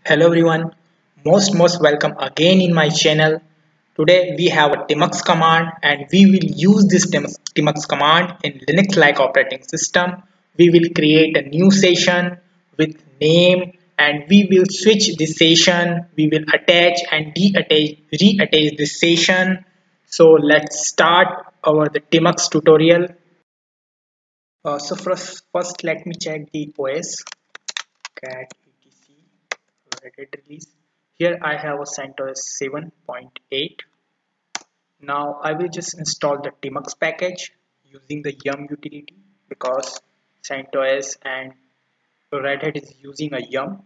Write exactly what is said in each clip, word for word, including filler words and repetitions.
Hello everyone, most most welcome again in my channel. Today we have a tmux command and we will use this tmux, tmux command in Linux like operating system. We will create a new session with name and we will switch the session. We will attach and deattach, reattach this session. So let's start our the tmux tutorial. Uh, so first, first let me check the O S cat etc Reddit release. Here I have a CentOS seven point eight. Now I will just install the tmux package using the yum utility because CentOS and Red Hat is using a yum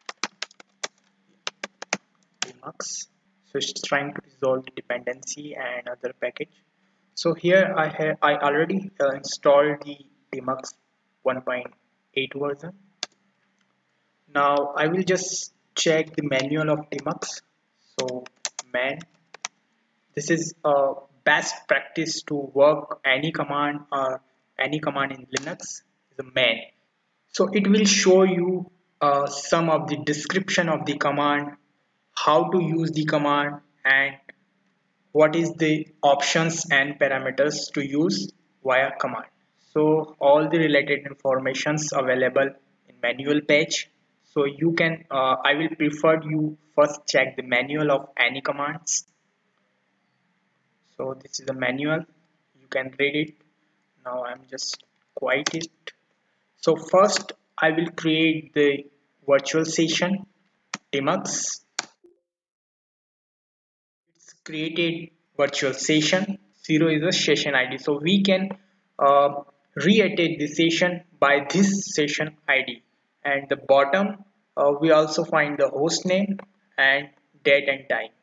tmux. So it's trying to resolve the dependency and other package. So here I have I already uh, installed the tmux one point eight version. Now I will just check the manual of tmux. So man, this is a best practice to work any command or any command in Linux is a man. So it will show you uh, some of the description of the command, how to use the command, and what is the options and parameters to use via command. So all the related informations available in manual page. So you can uh, I will prefer you first check the manual of any commands. So this is a manual, you can read it. Now I'm just quiet it. So first I will create the virtual session tmux. It's created virtual session. Zero is a session id, so we can uh, reattach the session by this session id, and the bottom uh, we also find the host name and date and time.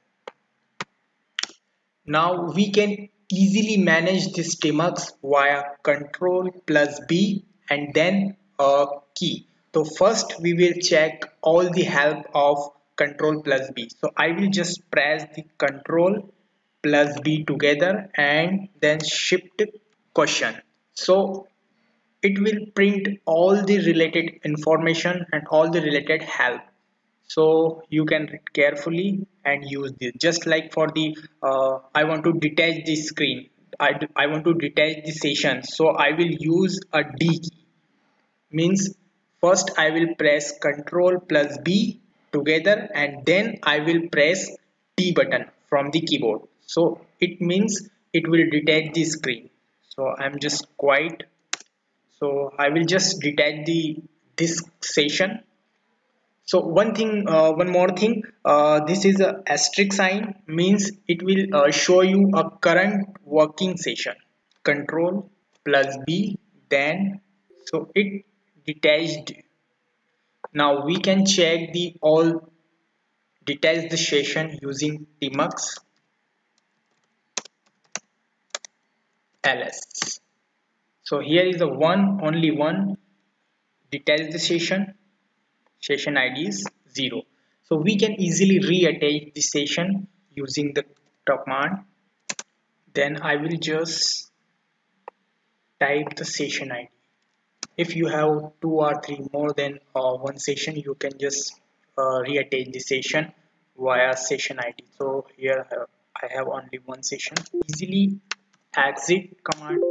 Now we can easily manage this tmux via control plus B and then a key. So first we will check all the help of control plus B. So I will just press the control plus B together and then shift question. So it will print all the related information and all the related help, so you can read carefully and use this. Just like for the uh, I want to detach the screen, I, I want to detach the session, so I will use a D key. Means first I will press control plus B together and then I will press T button from the keyboard, so it means it will detach the screen. So I'm just quiet. So I will just detach the this session. So one thing, uh, one more thing, uh, this is a asterisk sign, means it will uh, show you a current working session. Control plus B, then so it detached. Now we can check the all detached session using tmux ls. So here is the one, only one detached session. Session I D is zero. So we can easily reattach the session using the command. Then I will just type the session I D. If you have two or three more than uh, one session, you can just uh, reattach the session via session I D. So here uh, I have only one session. Easily exit command.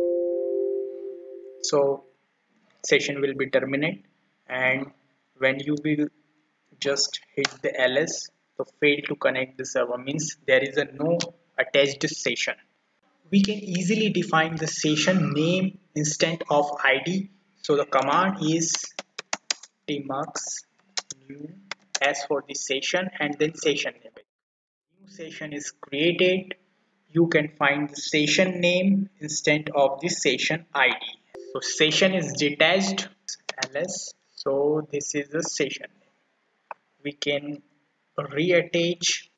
So session will be terminated, and when you will just hit the ls, so fail to connect the server, means there is a no attached session. We can easily define the session name instead of id. So the command is tmux new as for the session and then session name. New session is created, you can find the session name instead of the session id. So session is detached ls, so this is the session. We can reattach.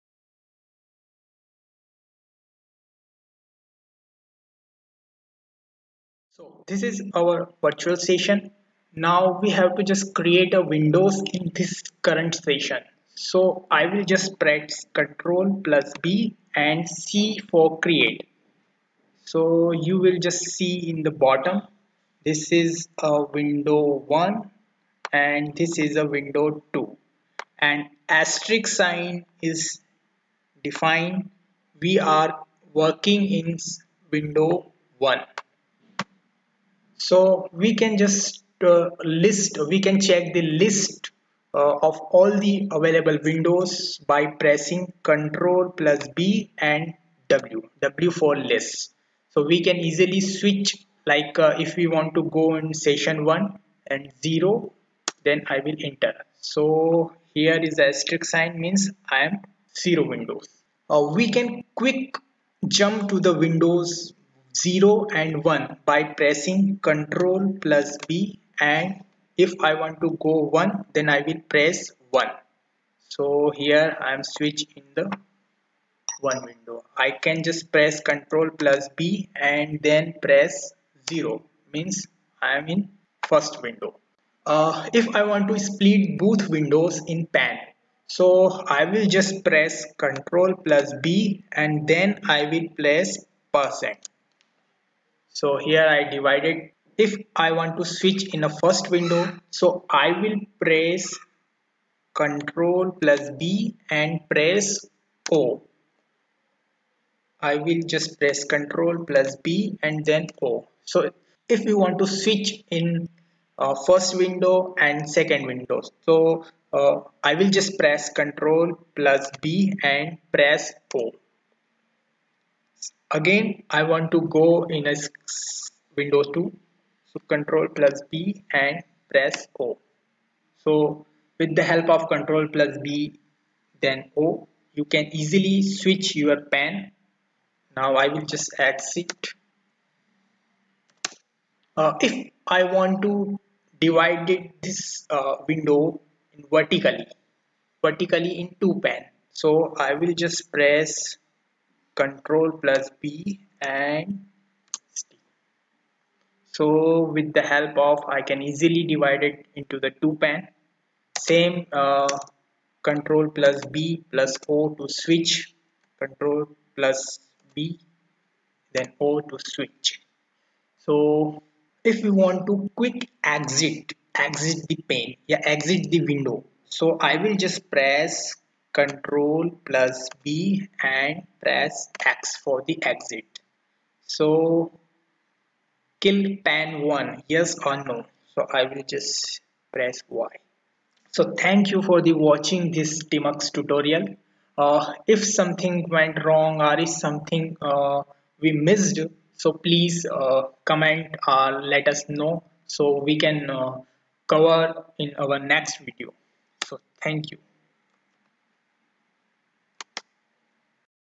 So this is our virtual session. Now we have to just create a windows in this current session. So I will just press control plus B and C for create. So you will just see in the bottom, this is a window one and this is a window two. and asterisk sign is defined. We are working in window one. So we can just uh, list, we can check the list uh, of all the available windows by pressing Control plus B and W, W for list. So we can easily switch, like uh, if we want to go in session one and zero, then I will enter. So here is the asterisk sign, means I am zero windows. Uh, we can quick jump to the windows zero and one by pressing Control plus B, and if I want to go one, then I will press one. So here I am switch in the one window. I can just press Control plus B and then press zero, means I am in first window. Uh, if I want to split both windows in pan, so I will just press Control plus B and then I will press percent. So here I divided. If I want to switch in a first window, so I will press Control plus B and press O. I will just press Control plus B and then O. So if we want to switch in uh, first window and second window, so uh, I will just press Control plus B and press O. Again, I want to go in a window two, so Control plus B and press O. So with the help of Control plus B then O, you can easily switch your pen. Now I will just exit. Uh, if I want to divide it, this uh, window in vertically, vertically in two pan, so I will just press Control plus B and C. So with the help of, I can easily divide it into the two pan. Same uh, Control plus B plus O to switch, Control plus B then O to switch. So if we want to quick exit, exit the pane, yeah, exit the window. So I will just press Control plus B and press X for the exit. So kill pan one, yes or no. So I will just press Y. So thank you for the watching this Tmux tutorial. Uh, if something went wrong or if something uh, we missed, so please uh, comment or let us know so we can uh, cover in our next video. So thank you.